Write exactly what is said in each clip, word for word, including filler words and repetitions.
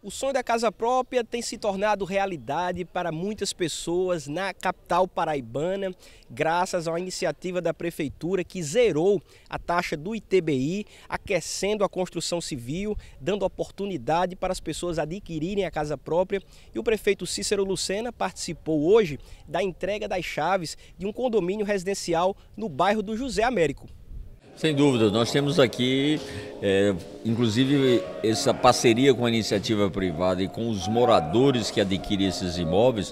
O sonho da casa própria tem se tornado realidade para muitas pessoas na capital paraibana, graças à iniciativa da Prefeitura que zerou a taxa do I T B I, aquecendo a construção civil, dando oportunidade para as pessoas adquirirem a casa própria. E o prefeito Cícero Lucena participou hoje da entrega das chaves de um condomínio residencial no bairro do José Américo. Sem dúvida, nós temos aqui, é, inclusive, essa parceria com a iniciativa privada e com os moradores que adquirem esses imóveis,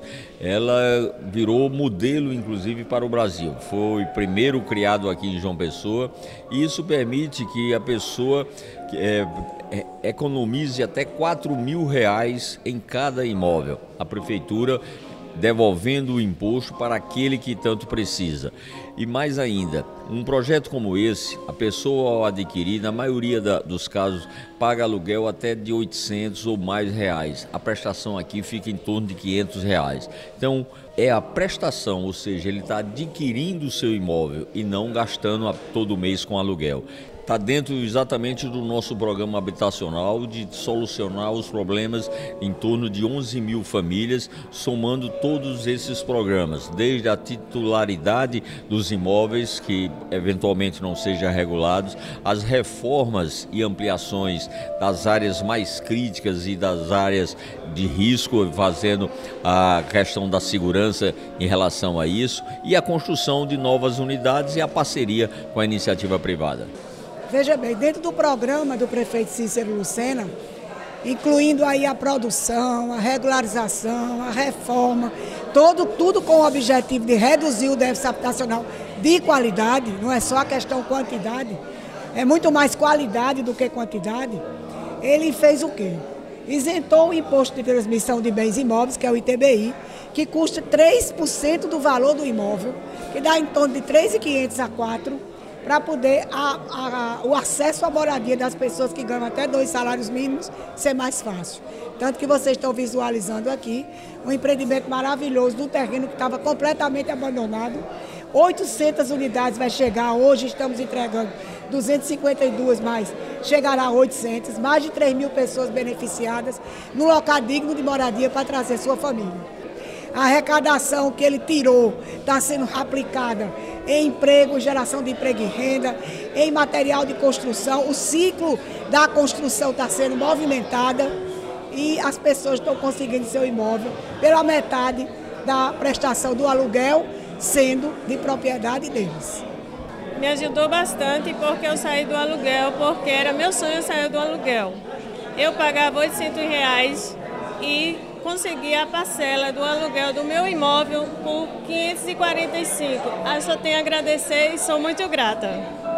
ela virou modelo, inclusive, para o Brasil. Foi primeiro criado aqui em João Pessoa e isso permite que a pessoa é, é, economize até quatro mil reais em cada imóvel. A prefeitura devolvendo o imposto para aquele que tanto precisa. E mais ainda, um projeto como esse, a pessoa ao adquirir, na maioria da, dos casos, paga aluguel até de oitocentos ou mais reais. A prestação aqui fica em torno de quinhentos reais. Então, é a prestação, ou seja, ele está adquirindo o seu imóvel e não gastando a, todo mês com aluguel. Está dentro exatamente do nosso programa habitacional de solucionar os problemas em torno de onze mil famílias, somando todos esses programas, desde a titularidade dos imóveis, que eventualmente não sejam regulados, as reformas e ampliações das áreas mais críticas e das áreas de risco, fazendo a questão da segurança em relação a isso, e a construção de novas unidades e a parceria com a iniciativa privada. Veja bem, dentro do programa do prefeito Cícero Lucena, incluindo aí a produção, a regularização, a reforma, todo, tudo com o objetivo de reduzir o déficit habitacional de qualidade, não é só a questão quantidade, é muito mais qualidade do que quantidade. Ele fez o quê? Isentou o imposto de transmissão de bens imóveis, que é o I T B I, que custa três por cento do valor do imóvel, que dá em torno de três mil e quinhentos a quatro mil, para poder a, a, a, o acesso à moradia das pessoas que ganham até dois salários mínimos ser mais fácil. Tanto que vocês estão visualizando aqui um empreendimento maravilhoso do terreno que estava completamente abandonado. oitocentas unidades vai chegar, hoje estamos entregando duzentas e cinquenta e duas, mais chegará a oitocentas, mais de três mil pessoas beneficiadas num local digno de moradia para trazer sua família. A arrecadação que ele tirou está sendo aplicada em emprego, geração de emprego e renda, em material de construção. O ciclo da construção está sendo movimentada e as pessoas estão conseguindo seu imóvel pela metade da prestação do aluguel, sendo de propriedade deles. Me ajudou bastante porque eu saí do aluguel, porque era meu sonho sair do aluguel. Eu pagava oitocentos reais e consegui a parcela do aluguel do meu imóvel por quinhentos e quarenta e cinco. Eu só tenho a agradecer e sou muito grata.